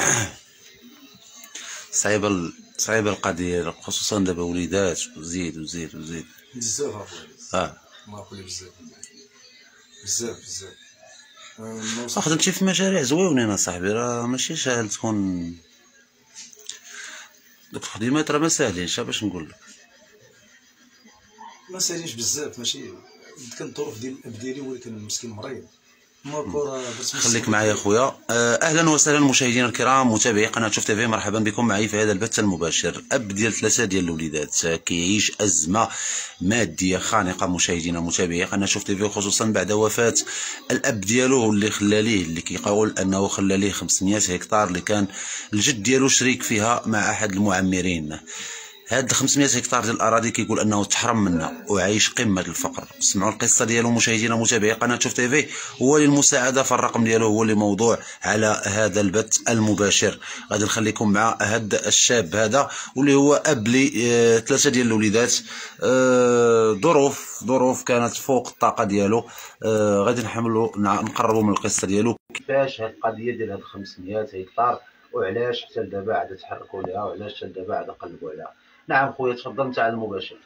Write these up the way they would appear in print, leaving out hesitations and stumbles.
صعيبه القضيه، خصوصا دابا وليدات وزيد وزيد وزيد بزاف اخويا. ما اقول بزاف بزاف بزاف. خدمتي في مشاريع زويونين اصاحبي، راه ماشي ساهل تكون دوك الخدمات، راه ما ساهلينش باش نقول لك. ما ساهلينش بزاف، ماشي كان الظروف ديالي، ولكن المسكين مريض. خليك معايا خويا. اهلا وسهلا مشاهدينا الكرام متابعي قناه شوف تيفي، مرحبا بكم معي في هذا البث المباشر. اب ديال 3 ديال الوليدات كيعيش ازمه ماديه خانقه مشاهدينا متابعي قناه شوف تيفي، خصوصا بعد وفاه الاب ديالو اللي خلى ليه، اللي كيقول انه خلى ليه 500 هكتار اللي كان الجد ديالو شريك فيها مع احد المعمرين. هاد 500 هكتار ديال الاراضي كيقول انه تحرم منها وعايش قمه الفقر. اسمعوا القصه ديالو مشاهدينا متابعي قناه شوف تيفي. هو للمساعده فالرقم ديالو هو اللي موضوع على هذا البث المباشر. غادي نخليكم مع هذا الشاب هذا واللي هو اب لي 3 ديال الوليدات. ظروف كانت فوق الطاقه ديالو. غادي نقربوا من القصه ديالو، كيفاش هاد القضيه ديال هاد 500 هكتار وعلاش حتى لدابا عاد تحركوا ليها، وعلاش حتى لدابا عاد قلبوا عليها. نعم خويا تفضل انت على المباشر.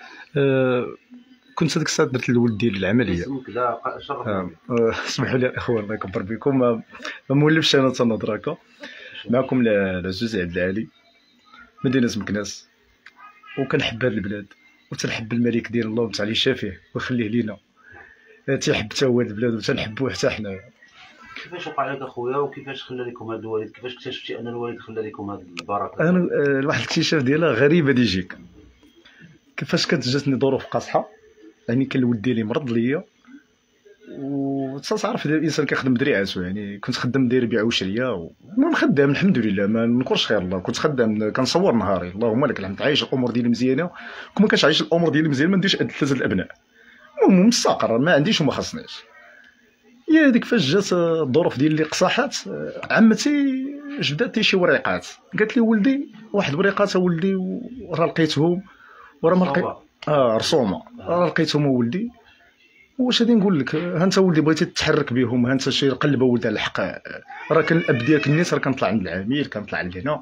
كنت هذيك الساعه درت للولد ديالي العمليه. اسمك لا شرفني. اسمحوا لي الاخوان الله يكبر بكم، ما مولفش انا تنهضر هكا معكم. لعزوز عبد العالي مدينه مكناس، وكنحب هذه البلاد وتنحب الملك ديال الله وتعالي شافيه ويخليه لينا. تيحب حتى هو هذه البلاد وتنحبوه حتى حنايا. كيفاش وقع لك اخويا، وكيفاش خلى لكم هذا الوالد؟ كيفاش اكتشفتي ان الوالد خلى لكم هذه البركه؟ انا واحد الاكتشاف ديالها غريبه يجيك. كيفاش كانت جاتني ظروف قاصحه، يعني كان الولد ديالي مرض ليا، وتصعرف الانسان كيخدم بدريعاتو، يعني كنت خدام داير بيع وشريه، المهم خدام الحمد لله ما نكرش خير الله. كنت خدام كنصور نهاري، اللهم لك الحمد، عايش الامور ديالي مزيانه. كون ما كانش عايش الامور ديالي مزيان ما نديرش 3 الابناء، المهم مستقر ما عنديش وما خصنيش. يا ديك فاش جات الظروف ديال اللي قصاحات، عمتي جبدات لي شي وريقات، قالت لي ولدي واحد وريقات ولدي وراه لقيتهم وراه ما لقيت رسومه، راه لقيتهم ولدي. واش غادي نقول لك، ها انت ولدي بغيتي تتحرك بهم، ها انت شي قلبه ولد على الحق، راه كان الاب ديالك الناس راه كنطلع عند العميل كنطلع لهنا.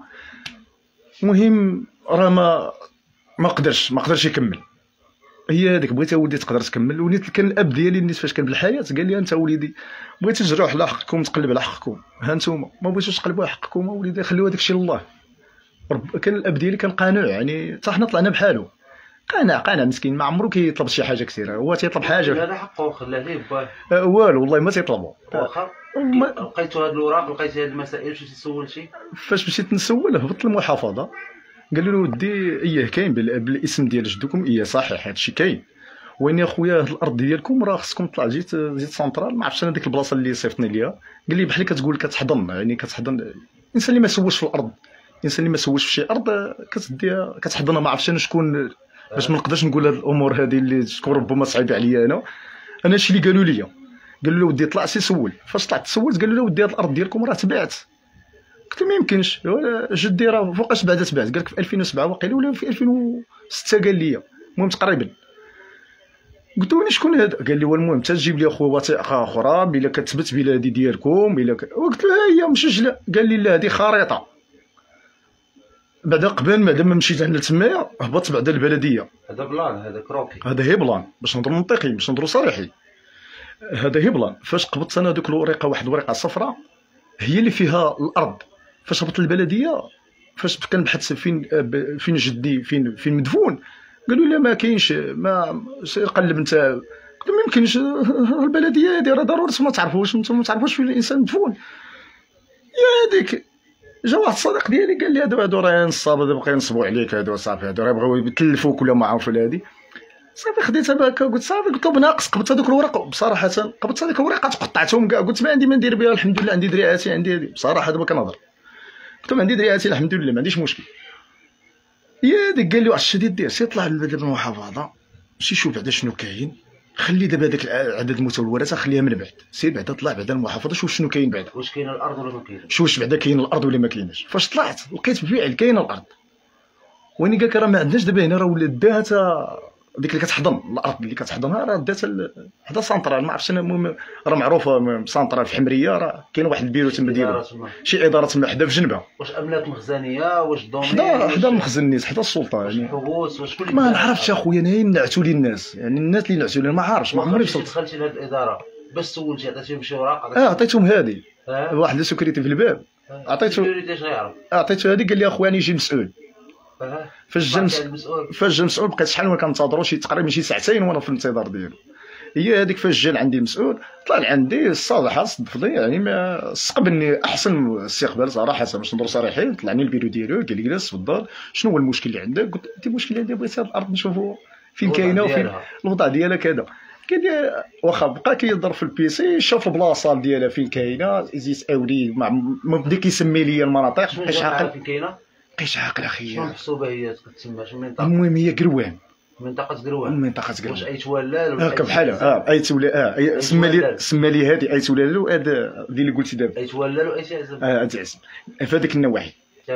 المهم راه ما قدرش يكمل. هي هذيك بغيتي ولدي تقدر تكمل. وليت كان الاب ديالي الناس فاش كان بالحياه قال لي انت وليدي بغيتي تجروح على حقكم تقلب على حقكم، ها انتم ما بغيتوش تقلبوا على حقكم وليدي خليو هذاك الشيء لله. كان الاب ديالي كان قانع، يعني حتى حنا طلعنا بحالو، قانع مسكين، ما عمرو كيطلب شي حاجه كثيره، هو تيطلب حاجه هذا حقه خلاه ليه باه والو والله ما تيطلبوا. واخا لقيتوا هاد الوراق، لقيتي هاد المسائل، مشيتي سولتي؟ فاش مشيت نسول هبطت للمحافظه، قالوا له ودي اييه كاين بالاسم ديال جدكم، اييه صحيح هادشي كاين، وين يا خويا هاد الارض ديالكم راه خصكم تطلع جيت سنترال، ما عرفتش انا ديك البلاصه اللي صيفطني ليها. قال لي بحال كتقول كتحضن، يعني كتحضن الانسان اللي ما سواش في الارض، الانسان اللي ما سواش في شي ارض كتديها كتحضنها. ما عرفتش انا شكون باش ما نقدرش نقول هاد الامور هذه اللي تكون ربما صعيبه عليا انا هادشي اللي قالوا لي. قالوا له ودي طلع سي سول. فاش طلعت سولت قالوا له ودي هاد الارض ديالكم راه تباعت. قلت له ما يمكنش، جدي راه فوقاش بعدا تباعت. قال لك في 2007 واقيلا ولا في 2006 قال لي، المهم تقريبا. قلت له شكون هذا؟ قال لي والمهم حتى تجيب لي اخويا وثيقه اخرى بلا كتثبت بلا هذه ديالكم بلا قلت له ها هي مسجله. قال لي لا هذه خريطه. بعدا قبل ما مشيت انا لتمايا هبطت بعدا البلديه. هذا بلان، هذا كروكي، هذا هي بلان باش نهضروا منطقي باش نهضروا صريحي. هذا هي بلان. فاش قبضت انا دوك الورقه، واحد الورقه صفراء هي اللي فيها الارض. فاش هبطت البلديه فاش كنبحث فين جدي فين مدفون، قالوا لي ما كاينش، ما قلب انت. قلت ما يمكنش، البلديه هذه راه ضروري ما تعرفوش، انتم ما تعرفوش فين الانسان مدفون. يا هذيك جا واحد الصديق ديالي قال لي هادو راه نصاب، هادو باقي ينصبوا عليك، هادو صافي هادو راه بغاو يتلفوك ولا ما عرفوا هادي. صافي خديتها هكا قلت صافي، قلت له بناقص. قبضت هذوك الورق بصراحه، قبضت هذيك الورقات قطعتهم كاع. قلت ما عندي ما ندير بها، الحمد لله عندي دريعاتي، عندي هذه بصراحه دابا كنهضر. قلت له عندي دريعاتي الحمد لله ما عنديش مشكل. يا ديك قال لي واش شديد دير، سي طلع للمحافظه شي شوف بعدا شنو كاين، خلي دابا هذاك عدد المتولدات خليها من بعد، سير بعدا طلع بعدا المحافظه شوف شنو كاين بعدا، واش كاين الارض ولا ما كاينش، شوف بعدا كاين الارض ولا ما كايناش. فاش طلعت لقيت بالفعل كاين الارض. وين قال لك راه ما عندناش دابا هنا، راه ولات داها ديك اللي كتحضن الارض اللي كتحضنها راه دات حدا سانطرال، ما عرفتش انا، المهم راه معروفه سانطرال في حمريه، راه كاين واحد البيرو تما ديالو شي اداره تما حدا في جنبها. واش املاك مخزنيه واش دومين حدا المخزن الناس حدا السلطه يعني حبوس واش كل ما نعرفش اخويا، انا نعتوا لي الناس يعني الناس اللي نعتوا لي ما عارفش، ما عمري وصلت. دخلتي لهاد الاداره باش سولتي عطيتيهم شي اوراق؟ عطيتهم هادي واحد السكريتي في الباب، عطيته هادي قال لي اخويا راني يجي مسؤول. فاش جا المسؤول بقيت شحال وانا كنتظروا شي تقريبا شي ساعتين وانا في الانتظار ديالو. هي هذيك فاش جا عندي المسؤول طلع لعندي الصالحه صدفني يعني ما استقبلني احسن استقبال صراحه باش نهضروا صريحين. طلعني البيرو ديالو قال لي جلس تفضل شنو هو المشكل اللي عندك؟ قلت له المشكل عندي بغيت هاد الارض نشوفوا فين كاينه وفين الوضع ديالها كذا. قال لي واخا بقى كيضرب في البيسي شوف البلاصه ديالها فين كاينه زيت اولي ما بدا كيسمي لي المناطق. بقيت عاقل فين كاينه؟ بقيت عاقل اخي. شنو محسوبه هي كتسمى شنو منطقه؟ المهم هي قروان، منطقه قروان. منطقه قروان واش ايت ولال ولا هكا بحالها ايت ولا سمى لي هذه ايت ولال وهذا اللي قلتي دابا ايت ولال وايت عزم. عزم في هذيك النواحي.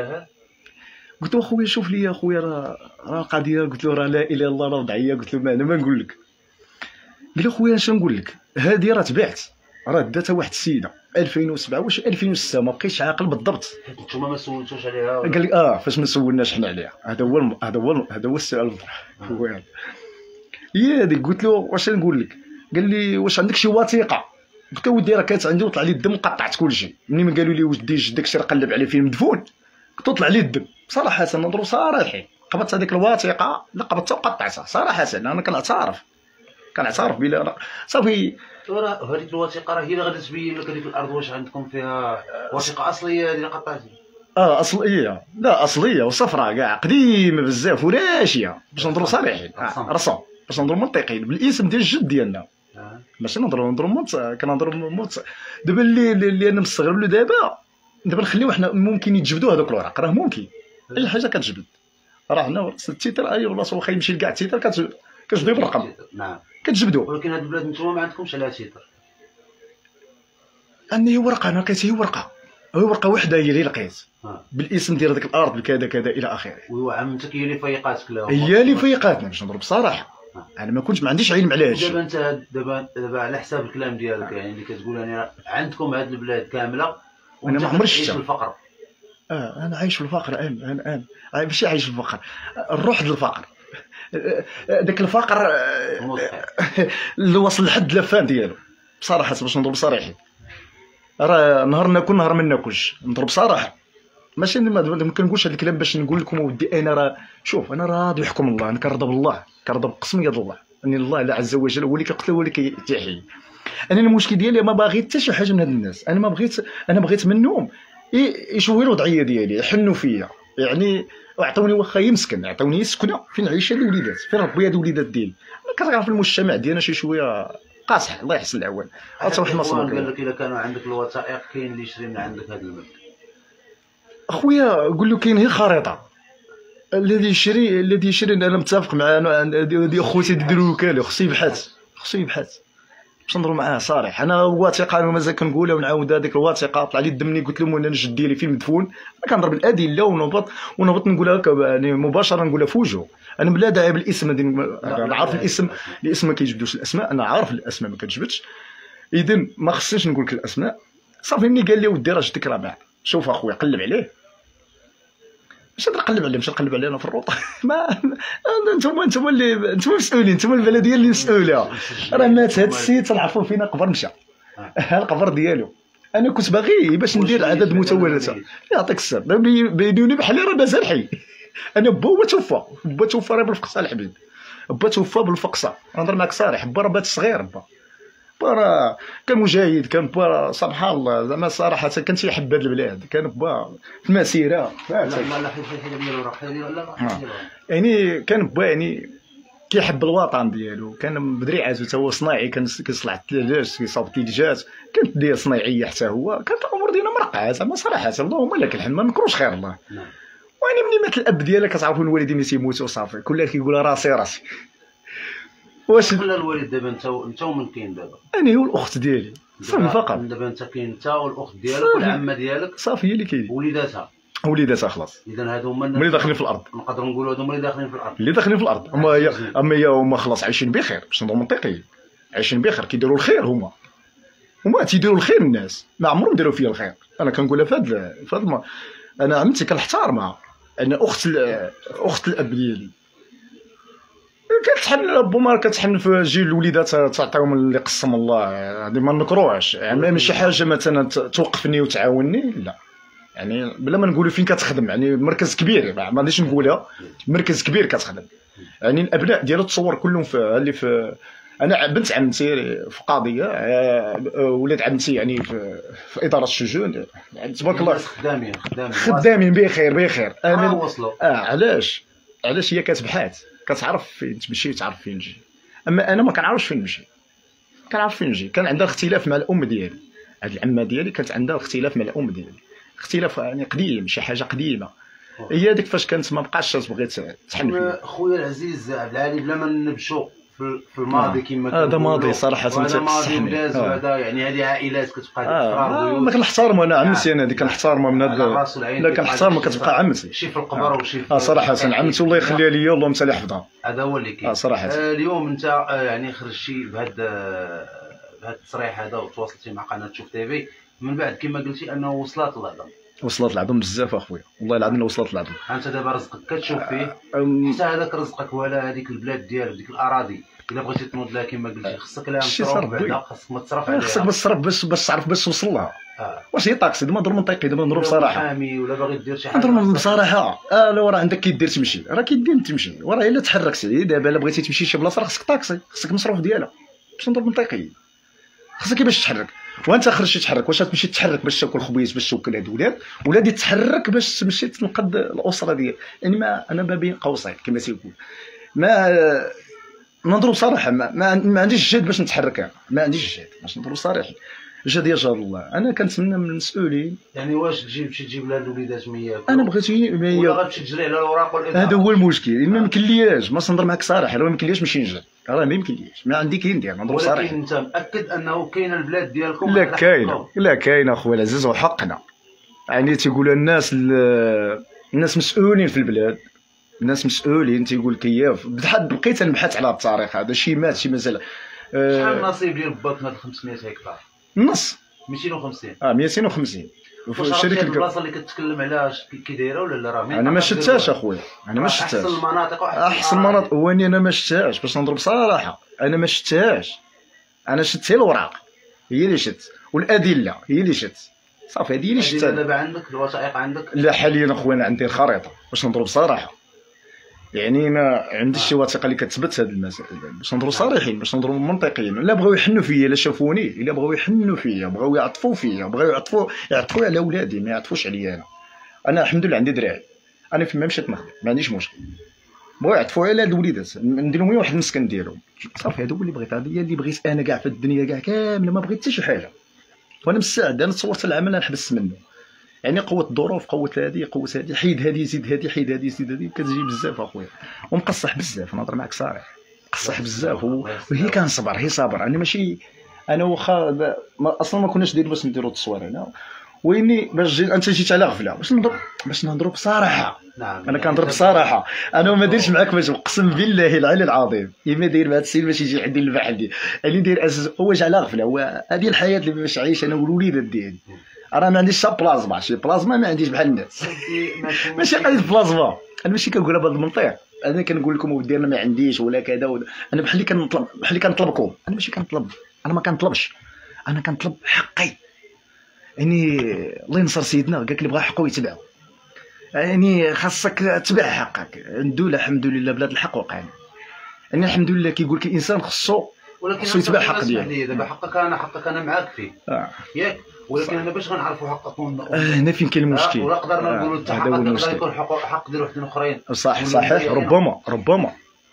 قلت له اخويا شوف لي اخويا راه القضيه، قلت له راه لا اله الا الله راه وضعيه، قلت له انا ما نقول لك. قال لي اخويا اش نقول لك هذه راه تباعت، راه داتها واحد السيده 2007 واش 2006 ما بقيتش عاقل بالضبط. نتوما ما سولتوش عليها؟ قال لي فاش ما سولناش حنا عليها. هذا هو السؤال هو هذا. هي هذيك قلت له واش نقول لك؟ قال لي واش عندك شي وثيقه؟ قلت له ودي راه كانت عندي وطلع لي الدم وقطعت كل شيء. ملي ما قالوا لي ودي جدك شي قلب عليه فين مدفون قلت طلع لي الدم صراحه. نضرب صراحه قبضت هذيك الوثيقه لقبتها وقطعتها صراحه. انا كنعترف بلا صافي. هذيك الوثيقه راه هي اللي غادي تبين لك هذيك الارض واش عندكم فيها وثيقه اصليه اللي قطعتي؟ اصليه، لا اصليه وصفراء كاع قديمه بزاف وراشيه باش نضرب صريحين رسم باش نضرب منطقيين بالاسم ديال الجد ديالنا. ماشي نضرب كنضرب دابا اللي انا مستغرب له دابا نخليو حنا ممكن يتجبدوا هذوك الوراق، راه ممكن اي حاجه كتجبد. راه حنا التيتر اي بلاصه واخا يمشي لكاع التيتر كتجبدوا بالرقم. نعم كتجبدوا. ولكن هاد البلاد نتوما ما عندكمش عليها تيتر. هي ورقه، انا لقيت هي ورقه وحده هي اللي لقيت بالاسم ديال ديك الارض بكذا كذا الى اخره. وعمتك هي اللي فيقاتك لها؟ هي اللي فيقاتنا باش نضرب بصراحه. انا ما عنديش علم على هادشي. دابا انت دابا على حساب الكلام ديالك يعني اللي كتقول انا عندكم هاد البلاد كامله وانا ما عمري شفتها. عايش في الفقر. انا عايش في الفقر الان ماشي عايش في الفقر، نروح للفقر. داك الفقر اللي وصل لحد لافان ديالو بصراحه باش نضرب صريحين. راه نهار ناكل نهار ما ناكلش، نضرب صراحه. ماشي ما كنقولش هذا الكلام باش نقول لكم ودي انا راه شوف انا راضي يحكم الله، انا كنرضى بالله، كنرضى بقسم يد الله ان الله لا عز وجل هو اللي كيقتل هو اللي كيحيي. انا المشكل ديالي ما باغي حتى شي حاجه من هاد الناس. انا بغيت منهم يشوفوا الوضعيه ديالي، يحنوا فيا يعني، وعطوني واخا يمسكن، عطوني سكنه فين نعيش هاد الوليدات، فين ربي هاد الوليدات ديالي. انا كتعرف المجتمع ديالنا شي شويه قاصح الله يحسن العوان. قال لك الا كانوا عندك الوثائق كاين اللي يشري من عندك هذا الملك. اخويا قول له كاين غير خريطه. الذي يشري انا متفق مع ديال خوتي يديروا وكاله، خصو يبحث باش نهضروا معاه صريح. انا الوثيقه انا مازال كنقولها ونعاود هذيك الوثيقه طلع لي الدم ملي قلت لهم انا الجد ديالي فين مدفون. انا كنضرب الادله ونهبط نقولها هكا يعني مباشره نقولها في وجهه. انا بلا داعي بالاسم انا عارف الاسم ما كيجبدوش الاسماء، انا عارف الاسماء ما كتجبدش، اذا ما خصنيش نقول لك الاسماء. صافي ملي قال لي ودي راه جدك راه باع، شوف اخويا قلب عليه. مش نقلب عليه، مش نقلب عليه انا في الروطه. ما انتم اللي مسؤولين، انتم البلديه اللي مسؤوله. راه مات هذا السيد تنعرفوا فينا قبر مشى القبر ديالو. انا كنت باغي باش ندير عدد متولدات يعطيك السر بينوني بحالي راه مازال حي. انا با هو توفى راه بالفقصه الحبيب، با توفى بالفقصه. نهضر معاك صريح، با راه بات صغير، با راه كان مجاهد، كان با سبحان الله زعما صراحه كان تيحب هذه البلاد، كان با في المسيره يعني كان با يعني كيحب الوطن ديالو. كان بدري عازو حتى هو صناعي، كان كيصلح الثلاجات، كيصاوب الثلجات، كانت ديال صناعيه حتى هو. كانت الامور ديالنا مرقعه زعما صراحه، اللهم لك الحمد، ما نكروش خير الله. واني ملي مات الاب ديالك كتعرفوا الوالدين ملي تيموتوا صافي كل واحد كيقول راسي. واش ولا الوالد دابا انت ومن كاين دابا؟ انا والاخت ديالي صافي فقط. دابا انت كاين انت والاخت ديالك والعمه ديالك صافي هي اللي كاين وليداتها وليداتها خلاص. اذا هادو هما اللي داخلين في الارض، نقدروا نقولوا هادو هما اللي داخلين في الارض. اللي داخلين في الارض. اما هي هما خلاص عايشين بخير، باش نضربوا منطقيين، عايشين بخير، كيديروا الخير. هما تيديروا الخير الناس، ما عمرهم داروا فيا الخير. انا كنقولها في هذا انا عمتي كنحتارمها، انا اخت الاب ديالي كتحن بوما، كتحن في جيل الوليدات تعطيهم اللي قسم الله. هذه ما نكروهاش يعني، ماشي حاجه مثلا توقفني وتعاونني، لا يعني بلا ما نقولوا فين كتخدم، يعني مركز كبير، ما غاديش نقولها، مركز كبير كتخدم. يعني الابناء ديالها تصور كلهم في انا بنت عمتي في قضيه، ولاد عمتي يعني في اداره السجون، يعني تبارك الله خدامين بخير. انا وصلوا علاش هي كتبحث، كتعرف فين تمشي، تعرف فين تجي. اما انا ما كنعرفش فين نمشي، كان عندها اختلاف مع الام ديالي. هاد العمه ديالي كانت عندها اختلاف مع الام ديالي، اختلاف يعني قديم، شي حاجه قديمه. هي ديك فاش كانت ما بقاش تبغي تحن فيا. خويا العزيز عبد العالي، بلا ما نبشو في الماضي كما هذا ماضي صراحه هذا ماضي ممتاز. وهذا يعني هذه عائلات كتبقى تفرار. ما كنحتارمها انا عمتي، انا اللي كنحتارمها من هذا، لا كنحتارمها، كتبقى عمتي. شي في القبر وشي صراحه عمتي الله يخليها ليا، اللهم صل على حفظها. هذا هو اللي كاين صراحه. اليوم انت يعني خرجتي بهذا التصريح هذا وتواصلتي مع قناه شوف تيفي من بعد كما قلتي انه وصلت العظم بزاف اخويا، والله العظيم وصلت العظم. انت دابا رزقك كتشوف فيه حتى هذاك رزقك، ولا هذيك البلاد ديالك ديك الاراضي الا بغيتي تنوض لها كما قلتي خصك لها مصروف، بعدا خصك ما تصرف عليها، خصك باش تعرف باش توصل لها. واش هي طاكسي؟ دابا نضرب منطقي، دابا نضرب بصراحه، محامي ولا باغي دير شي حاجه نضرب بصراحه. لا راه عندك كيدير تمشي، راه كيدير تمشي، وراه الا تحركتي دابا الا بغيتي تمشي شي بلاصه راه خصك طاكسي، خصك مصروف ديالها باش نضرب منطقي، خصك باش تحرك. وانت خرجتي تحرك، واش تمشي تحرك باش تاكل خبيز، باش توكل هاد الولاد، ولادي تحرك باش تمشي تنقذ الاسره ديالك. يعني ما انا ما بين قوسين كما تيقول، ما نضرب صراحه، ما عنديش الجهد باش نتحرك، ما عنديش الجهد باش نضرب صراحه. الجهد يجعل الله. انا كنتمنى من المسؤولين، يعني واش تجيب لها الوليدات ما ياكلوا؟ انا بغيت ولا غتمشي تجري على الاوراق والإدارة؟ هذا هو المشكل، ما يمكنلياش، ما نهضر معاك صراحه، راه ما يمكنلياش نمشي نجري، راه ما يمكنليش، ما عندي كي ندير، نضرب صراحه. ولكن انت مأكد انه كاينه البلاد ديالكم؟ لا كاينه اخويا العزيز، وحقنا. يعني تيقولوا الناس مسؤولين في البلاد، الناس مسؤولين، تيقول كياف بقيت نبحث على التاريخ هذا، شي مات شي مازال. شحال النصيب ديال باك من 500 هكتار؟ النص 250. 250. الشركه البلاصه اللي كتكلم عليها كي دايره ولا راه؟ انا ما شفتهاش اخويا، انا ما شفتهاش. احسن المناطق واني انا ما شفتهاش، باش نضرب صراحه انا ما شفتهاش. انا شفت الاوراق، هي اللي شفت، والادله هي اللي شفت، صافي هذه اللي شفتها. دابا عندك الوثائق عندك؟ لا حاليا اخويا عندي الخريطه باش نضرب صراحه، يعني ما عنديش شي وثيقه اللي كتثبت هذه المسائل، باش نضرب صريحين، باش نضرب منطقيين. لا بغاو يحنوا فيا، لا شافوني، الا بغاو يحنوا فيا، بغاو يعطفوا فيا، بغاو يعطفوا على ولادي، ما يعطفوش عليا انا الحمد لله عندي دراعي، انا فيما مشيت نخدم ما عنديش مشكل. بغاو يعطفوا على هاد الوليدات، ندير لهم واحد المسكن ديالهم، صافي هذا هو اللي بغيت، هذه هي اللي بغيت انا كاع في الدنيا كاع كامله، ما بغيت حتى شي حاجه. وانا مستعد، انا تصورت العمل نحبس منه، يعني قوة الظروف، قوة هذه، قوة هذه، حيد هذه زيد هذه، حيد هذه زيد هذه، كتجي بزاف اخويا، ومقصح بزاف، نهضر معاك صريح، مقصح بزاف. وهي كنصبر، هي صابر، انا ماشي، انا واخا اصلا ما كناش باش نديروا التصوير هنا، ويني باش انت جيت على غفله، باش نهضروا بصراحه. انا كنهضر بصراحه، انا ما دايرش معاك باش اقسم بالله العلي العظيم، اما داير مع هذا السيد باش يجي عندي البحال ديالي، اللي داير اساس هو جا على غفله، هو هذه الحياه اللي باش عايش انا والوليدات ديالي. انا ما عنديش حتى بلازما، شي بلازما ما عنديش بحال الناس، ماشي قضيه بلازما، انا ماشي كنقولها بهذا المنطق، انا كنقول لكم ودي انا ما عنديش ولا كذا انا بحال اللي كنطلبكم، انا ماشي كنطلب، انا ما كنطلبش، انا كنطلب حقي. يعني الله ينصر سيدنا، قالك اللي بغى حقه يتبعه، يعني خاصك تبع حقك. الدوله الحمد لله بلاد الحق وقعنا، يعني الحمد لله كيقول لك الانسان خصو يتبع حق ديالو. دابا حقك انا معاك فيه ياك، ولكن انا باش غنعرفوا حقكم هنا فين كاين المشكل. ولا قدرنا نقولوا حتى حق يقدر يكون حق ديال واحد اخرين. صحيح، ربما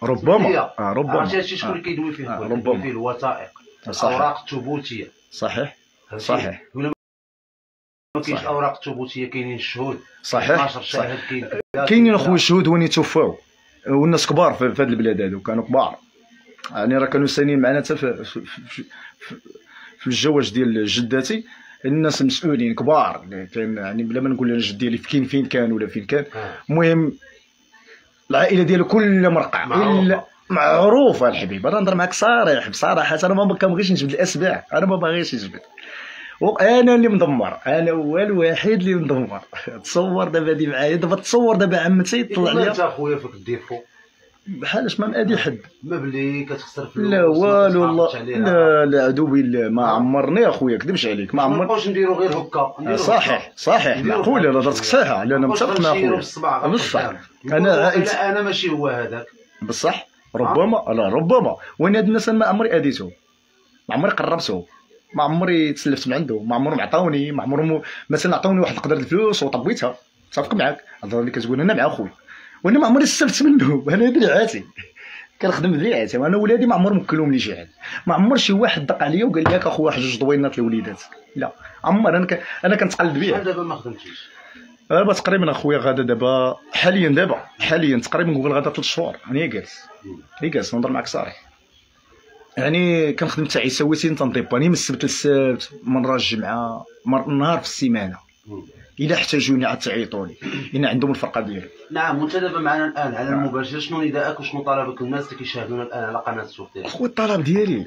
هادشي شكون اللي كيدوي فيه؟ ربما فيه الوثائق، الاوراق الثبوتيه. صحيح ولا ما كاينش اوراق ثبوتيه، كاينين الشهود. صحيح 12 شاهد كاينين اخويا الشهود وين توفاو، والناس كبار في هذه البلاد هذو، كانوا كبار، يعني راه كانوا ساكنين معنا حتى في الجواج ديال جداتي، الناس المسؤولين كبار كان يعني بلا ما نقول انا جد ديالي فين كان ولا فين كان. المهم العائله ديالو كلها مرقع الا معروفه الحبيب. انا نهضر معاك صريح بصراحه، انا ما كنبغيش نجبد الاسماء، انا ما باغيش نجبد، وانا اللي مدمر، انا هو الوحيد اللي مدمر. تصور دابا هادي معايا، دابا تصور دابا عمتي طلع لي انت اخويا فيك الديفو بحالاش ما مأدي حد، ما بلي كتخسر فلوس لا والو والله، لا عدو بالله ما عمرني اخويا، كذبش عليك ما ما عمر. نبقاوش نديرو غير هكا. صحيح معقوله لا هضرتك صحيحه، لا انا متفق مع خويا بصح. انا عائلتي انا ماشي هو هذاك بصح ربما لا ربما، وين هاد الناس ما عمري اديتهم، ما عمري قربته، ما عمري تسلفت من عنده، ما عمرهم عطاوني، ما عمرهم مثلا عطاوني واحد القدر الفلوس وطبيتها. متفق معاك الهضره اللي كتقول انا مع خويا، وانا ما عمري استلفت منه. انا ذريعاتي كنخدم ذريعاتي، وانا ولادي ما عمرهم كلهم لي شي حاجه، ما عمر شي واحد دق عليا وقال لي اخويا واحد جوج دوينات لوليدات، لا عمر. انا كنتقلد بيه. دابا ما خدمتيش دابا تقريبا اخويا غادا دابا حاليا تقريبا نقول غادا 3 شهور انا جالس نهضر معاك صريح. يعني كنخدم حتى عيساويتين تنطيباني من السبت للسبت، من نهار الجمعه، نهار في السيمانه، الا احتاجوني عاد تعيطوني لان عندهم الفرقه ديالهم. نعم. وانت دابا معنا الان على المباشر، شنو نداءك وشنو طلبك للناس اللي كيشاهدونا الان على قناه السوق ديالك؟ خويا الطلب ديالي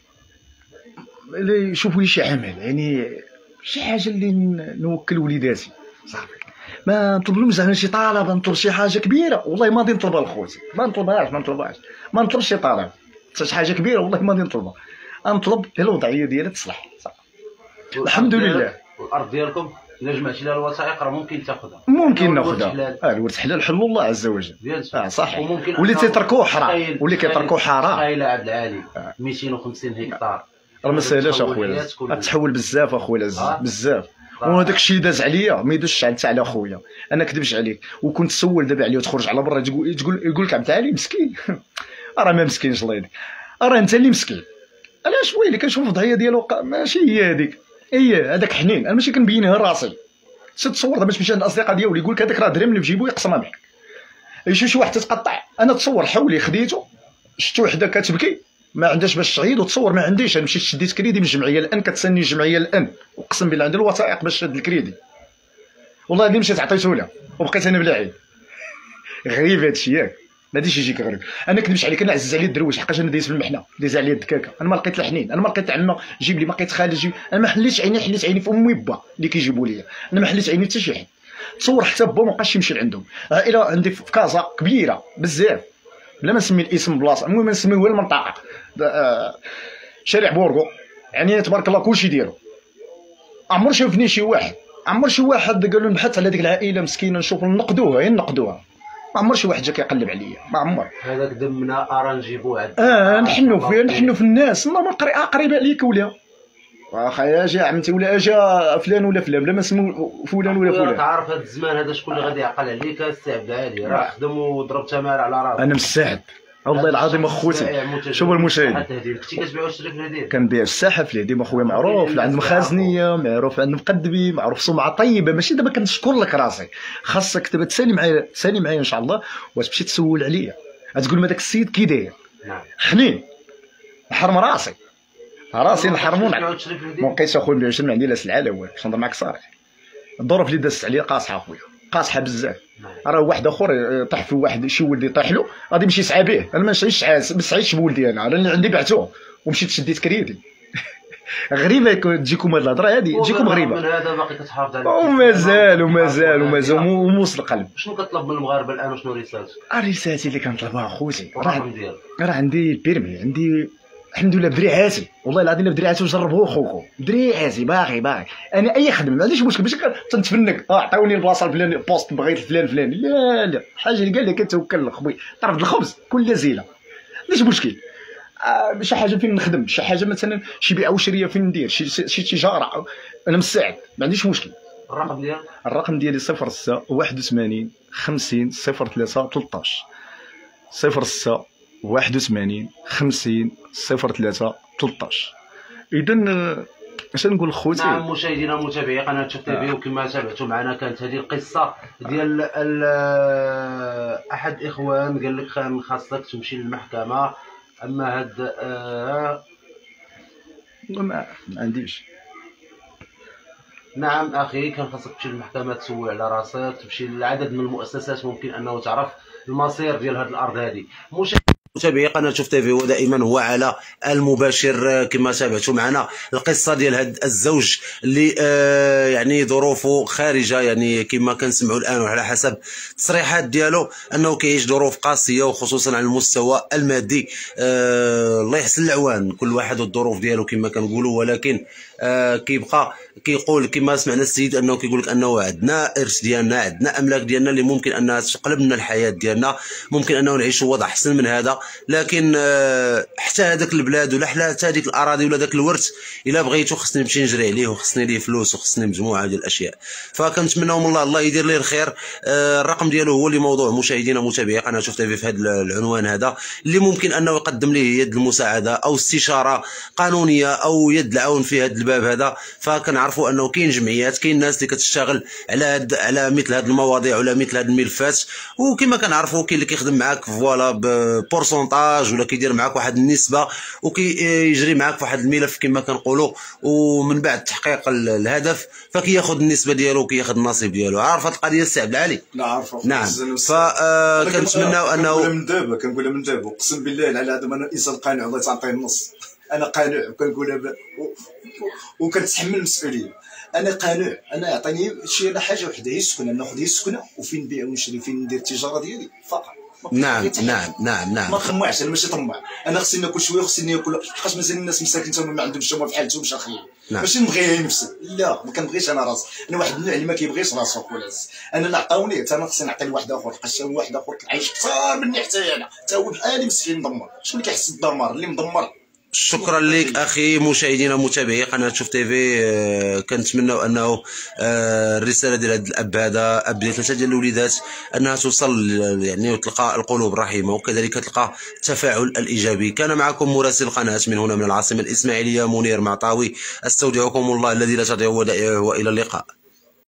اللي يشوفوا لي شي عمل، يعني شي حاجه اللي نوكل وليداتي صافي. ما نطلبلهمش زعما شي طلب، نطلب شي حاجه كبيره والله ما غادي نطلبها لخوتي، ما نطلبش شي طلب شي حاجه كبيره والله ما غادي نطلبها. نطلب الوضعيه ديالها تصلح صافي الحمد لله. والارض ديالكم الا جمعتي لها الوثائق راه ممكن تاخذها، ممكن ناخذها. الورث حلال حل الله عز وجل. صح. واللي تيتركوه حرام، واللي كيتركوه حرام. تخيل عبد العالي 250 هكتار راه ما ساهلاش اخويا، غتحول بزاف اخويا العزيز بزاف. وهذاك الشيء اللي داز عليا ما يدوزش حتى على خويا، انا كذبش عليك. وكنت تسول دابا عليه وتخرج على برا يقول لك عبد العالي مسكين. راه ما مسكينش الله يهديك، راه انت اللي مسكين. علاش ويلي كنشوف الوضعيه ديالو ماشي هي هذيك، هذاك حنين. انا ماشي كنبينها راسي. تصور دابا تمشي عند الاصدقاء ديالو يقول لك هذاك راه درهم اللي في جيبو يقسمها معك. شي واحد تتقطع، انا تصور حولي خديته، شفت وحده كتبكي ما عندهاش باش تعيد، وتصور ما عنديش. انا مشيت شديت كريدي من الجمعيه الان، كتسني الجمعيه الان، وقسم بالله عندي الوثائق باش شاد الكريدي. والله اللي مشيت عطيته لها وبقيت انا بلا عيب. غريب هادشي ياك، ما غاديش يجيك غريب. انا كنمشي عليك، انا عزيز عليا الدرويش حقاش انا دايز في المحنه، دايز عليا الدكاكه. انا ما لقيت لا حنين، انا ما لقيت عمه جيب لي، ما لقيت خالد جيب. انا ما حليتش عيني، حليت عيني في امي وبا اللي كيجيبوا لي. انا ما حليت عيني حتى شي حد. تصور حتى با ما بقاش يمشي لعندهم. عائله عندي في كازا كبيره بزاف، بلا ما نسمي الاسم بلاصه، المهم نسمي هو المنطقه. شارع بورغو، يعني تبارك الله كلشي ديالو. عمر شافني شي واحد، قال له نبحث على ديك العائله مسكينه نشوف نقدوها، نقدوها. ما عمر شي واحد جا كيقلب عليا، ما عمر. هذاك دمنا ارا نجيبوه عند نحنوا في الناس. ما قريبه عليك ولا واخا يا جا عمتي ولا اجا فلان ولا فلان، بلا ما نسمو فلان ولا فلان. تعرف هذا الزمان هذا شكون اللي غادي يعقل عليك؟ السي عبد العالي راه خدم وضرب تمار على راسك. انا مستعد والله العظيم اخوتي. شوف المشاهد، كنتي كتبيع وتشري في الهدير؟ كنبيع الساحه في الهدير اخويا، معروف عند مخازنيه، معروف عند مقدبي، معروف سمعه طيبه. ماشي دابا كنشكر لك راسي، خاصك دابا تسالي معايا ان شاء الله، وتمشي تسول عليا، تقول ما داك السيد كي داير. نعم حنين نحرم راسي نحرمون. ما بقيتش اخويا نبيع ما عندي لا سلعه لا والو، باش نهضر معاك صريح. الظروف اللي دازت عليا قاصحه اخويا، قاصحه بزاف. راه واحد اخر طاح في واحد، شي ولد يطيح له غادي يمشي يسعى به. انا ما سعيتش بولدي، انا اللي عندي بعته ومشيت شديت كريدي. غريبه تجيكم هاد الهضره هادي، تجيكم غريبه. من هذا باقي كتحافظ على ومازال وموصل القلب. شنو كطلب من المغاربه الان وشنو رسالتك؟ رسالتي اللي كنطلبها اخوتي، راه عندي البيرمي، عندي الحمد لله بدريعاتي، والله العظيم بدريعاتي. وجربوه خوكو بدريعاتي، باغي انا اي خدمه ما عنديش مشكل، ماشي تنتفنك عطاوني البلاصه الفلانيه، بوست بغيت الفلاني، لا حاجه اللي قال لك كتوكل لخويا. طرف الخبز كل زيله، ما عنديش مشكل. شي حاجه فين نخدم، شي حاجه مثلا شي بيعه وشريه فين ندير، شي تجاره، انا مستعد ما عنديش مشكل. الرقم ديالك؟ الرقم ديالي 06 81 50 03 13 06 81 50 03 13. اذا اش نقول خوتي؟ نعم مشاهدينا ومتابعي قناه شوف تيفي، وكما تابعتوا معنا كانت هذه القصه ديال احد اخوان قال لك خاصك تمشي للمحكمه. اما هاد ما عنديش نعم اخي، كان خاصك تمشي للمحكمه تسوي على راسك، تمشي لعدد من المؤسسات ممكن انه تعرف المصير ديال هذه الارض هذه. متابعي قناه شوف تيفي، ودائما هو على المباشر. كما تابعتوا معنا القصه ديال هذا الزوج اللي يعني ظروفه خارجه، يعني كما كنسمعوا الان وعلى حسب التصريحات ديالو انه كيعيش ظروف قاسيه، وخصوصا على المستوى المادي. الله يحسن العوان، كل واحد والظروف ديالو كما كنقولوا، ولكن كيبقى كيقول كما سمعنا السيد انه كيقول لك انه عندنا ارث ديالنا، عندنا املاك ديالنا اللي ممكن انها تقلب لنا الحياه ديالنا، ممكن انه نعيشوا وضع احسن من هذا. لكن حتى هذاك البلاد ولا حتى هذيك الاراضي ولا ذاك الورث الا بغيتو خصني نمشي نجري عليه، وخصني ليه فلوس، وخصني مجموعه ديال الاشياء. فكنتمناو من الله يدير ليه الخير. الرقم ديالو هو اللي موضوع مشاهدينا متابعي قناه شوف تيفي في هذا العنوان هذا، اللي ممكن انه يقدم ليه يد المساعده او استشاره قانونيه او يد العون في هذا الباب هذا. فكنعرفوا انه كاين جمعيات، كاين ناس اللي كتشتغل على مثل هذه المواضيع ولا مثل هذه الملفات، وكما كنعرفوا كاين اللي كيخدم معاك فوالا بورسونتاج ولا كيدير معاك واحد النسبه وكيجري معاك في واحد الملف كما كنقولوا، ومن بعد تحقيق الهدف فكياخذ النسبه ديالو وكياخذ النصيب ديالو. عارف هذه القضيه السي عبد العالي؟ لا عارفها. نعم. فكنتمناو انه كنقولها من دابا اقسم بالله على هذا، انا انسان قانع، الله تعطيه النص. انا قانع وكنقولها وكنتحمل المسؤوليه. انا قانع، انا يعطيني شي حاجه وحده، هي السكنه، ناخذ هي السكنه وفين نبيع ونشري، فين ندير التجاره ديالي فقط. نعم. ما طمعش، انا ماشي طماع، انا خصني ناكل شويه، خصني ناكل، لحقاش مازال الناس مساكين تما ما عندهمش هما بحالتهم شي اخيين. ماشي نبغي نفسي، لا ما كنبغيش انا راسي، انا واحد النوع اللي ما كيبغيش راسو خويا العزيز. انا اللي عطاوني حتى انا خصني نعطي لواحد اخر، لحقاش واحد اخر كيعيش اكثر مني حتى انا، حتى هو بحالي مسكين مدمر. شكون اللي كيحس بالدمار؟ اللي مدمر. شكرا لك اخي مشاهدينا متابعي قناه شوف تيفي. كنتمناو انه الرساله ديال هذا الاب هذا، اب ديال 3 ديال الوليدات، انها توصل يعني وتلقى القلوب الرحيمه، وكذلك تلقى التفاعل الايجابي. كان معكم مراسل القناه من هنا من العاصمه الاسماعيليه منير معطاوي، استودعكم الله الذي لا تضيع ودائعه، والى اللقاء.